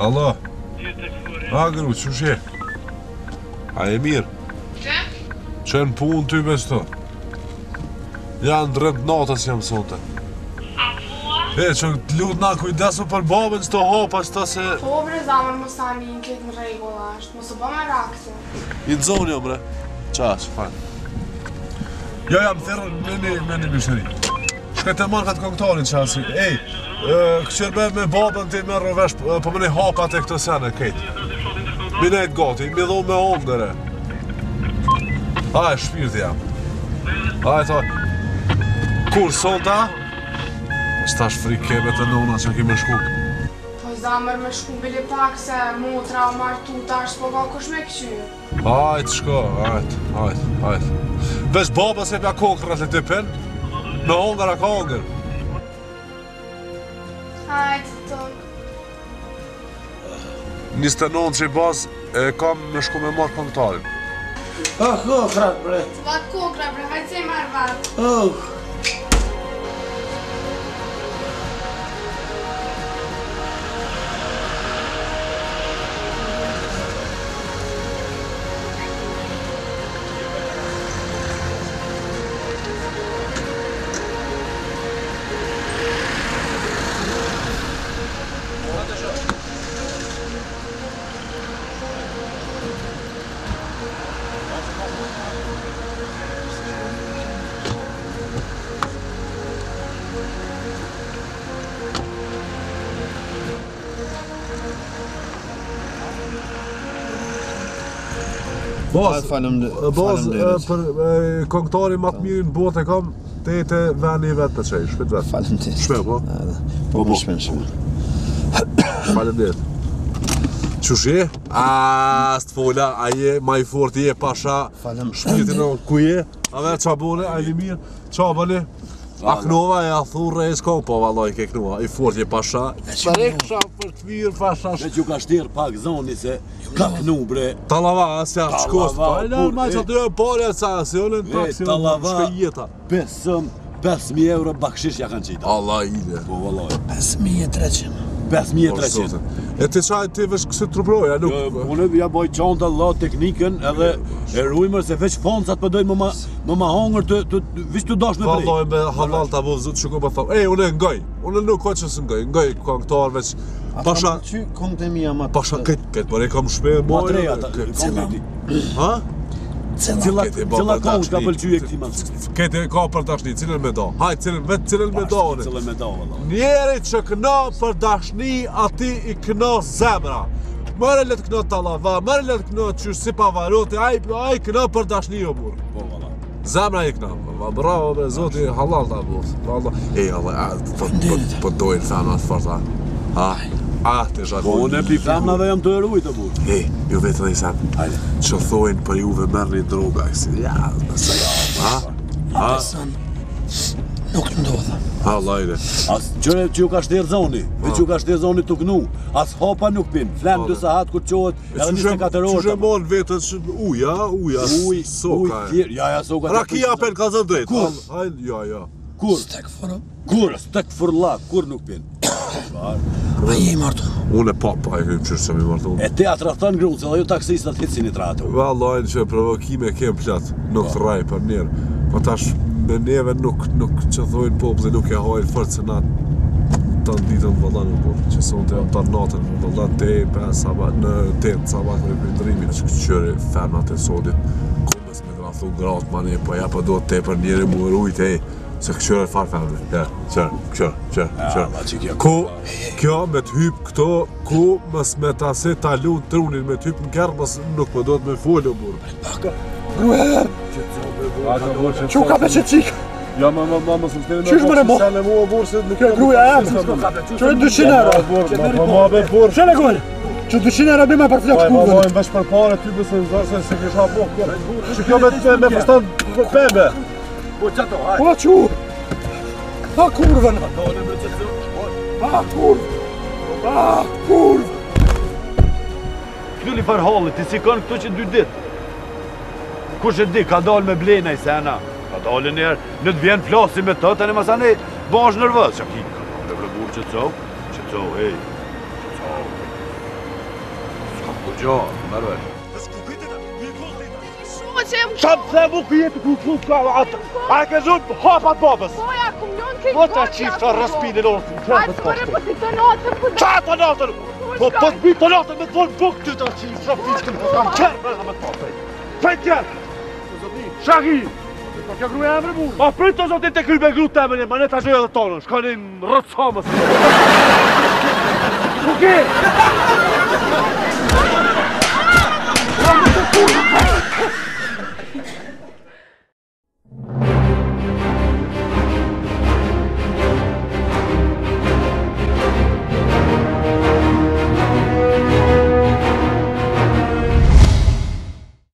Allo. Gru, që shje? A e mirë? Që në punë ty me shto? Janë drëmt natës jam sonte. Që të lutë na kujdesu për babën që të hopa që ta se... Po bre zamër më sani në këtë në regullë ashtë, mos u bë me rakse. I në zonë jo bre. Qash, fajnë. Jo jam thërë me një bishëri. Shkaj të marrë këtë këngëtarin qasi. Ej, këqërbe me babën ti me rëvesh po me një hapat e këtë sene, kejtë. Mi nejtë gati, mi dhu me ondëre. Aj, shpirti jam. Aj, thaj. Kur, sonta? Stash frikë kebe të nona që ki me shku. Po zamër me shku bili pak se motra o martu tash po ka kush me këqyë. Ajt, shko, ajt. Vesh baba se pja kokrat e të pen, në hongër a ka hongër. Ajt, tok. 29 që i bazë e kam me shku me marrë këngëtarin. Kokrat bre. Të vatë kokra bre, hajtë se i marrë vatë. Bos, për këngëtari më të mirë në botë e kam, te jetë veni vetë të qej, shpet vetë. Faleminderit. Shpe, po? Po, shpe. Faleminderit. Qush je? S'të fola, a je ma i fort, je pasha, shpirtin o ku je? A ve qa bone, a i li mirë, qa bone? A knova e a thurre e s'ka, po vallaj ke knova, i fort je pasha. Sparek për të mirë pasha. Me që ka shtirë pak zoni se ka knu bre. Talava, asja shkost, po e lërë ma që të jo pare e sa, se jo në në taksi, shka jeta. 5.000 euro bakshish ja kanë qita. Allah ide. Po vallaj. 5.300. 5.300. E ti qaj ti vesh kësë trubroja, nuk... Unë ja boj qanta Allah teknikën edhe e rujmër se veç foncat përdojnë më ma hongër të vish të dash me prej. Vallaj me halal të avuz, që ku më thamë, unë e ngaj, unë nuk ka që së ngaj këngëtar veç... Pasha... Ata që këngët e mija ma të... Pasha këtë, për e kam shpe Ma të reja ta... Ha? Cilla këngë ka pëlqy e këti malë? Këtë ka për dashni, cilën me da. Haj, cilën me da, une. Cilën me da, valla. Njeri që këna për dashni, ati i këna zemra. Mërë le të këna talava, mërë le të këna qysh si pavarote, aj këna për dashni o burë. Po, valla. Zemra i këna, bravo be, zoti, halal ta burë. Ej, Allah, po dojnë femna të farta. Ha? Të zhatë. Po, unë e pi femnave jam të eruj të burë. Ej, ju vetë dhe i sem, që thojnë për juve mërë një droga, ja, nëse ja, ha? Nuk të ndodha. Ha, lajde. As qëre që ju ka shterë zoni, dhe që ju ka shterë zoni të gnu, as hopa nuk pin, flemë 2 sahat kur qohet edhe 24 orë. Që mon vetën që uja, soka e. Ja, soka. Rakia pen ka zën drejt. Kur? Ja. Kur? Stek furla, kur nuk pin. A je i martu? Unë e papa e këmë qërë që mi martu. E te atrathën grunë, se dhe ju taksistat hitësin i tratu. Vallajnë që provokime kem plët, nuk të raj për njerë. Po tash me neve nuk që thojnë popli nuk e hajnë fërë që na të ditën vëllanë por që sonë të jam të natën vëllanë te në 8 sabat me pëndrimi që qëri femnat e sodit komës me grathu gratë ma një po ja po do të te për njeri mu rujt se këqyre farë femnat qërë kjo me të hyp këto ku mës me ta se ta lunë trunin me të hyp në kërë mës nuk po do të me folë burë Ruhe! Që ka për që qikë? Ja, ma më së të Qysh më në bo? Kjo gruja e më Që e 200 euro? Ma be burë Që në gojë? Që 200 euro bima për flakë shkuvën? Ma bojnë vesh për pare ty bësë në zërse se kisha po që kjo me fëstan pembe Po qato, hajt Po që? Ha kurvën! Ha kurvë! Këtu li farhallit, ti si kanë këtu që 2 ditë. Kush e di, ka dalë me blena i sena. Ka dalë njerë, në të vjenë flasi me të, tani masani bash nërvës. Që ki, ka dalë vërë burë që të hej. Gjo, mërë. Shua që jem Qamë se mu këjetë ku ku ka atë. A e ke zonë hapat babës. koja, kum ljonë kejtë Po të qifë të rëspinin orësin. Hajtë mëre, po si të natën, po Qa të natën? Po të zbi të natën me të vonë bukë ty të qifë. Qa fiskën të kam qërë me me të pasaj. Fejtë qërë. Shaki. Po kjo gruja emre mu. Ma pritë të zotin të krybe gru të emre, ma ne të gjëja dhe tonën. Shkanin rëtë samës. Kuki?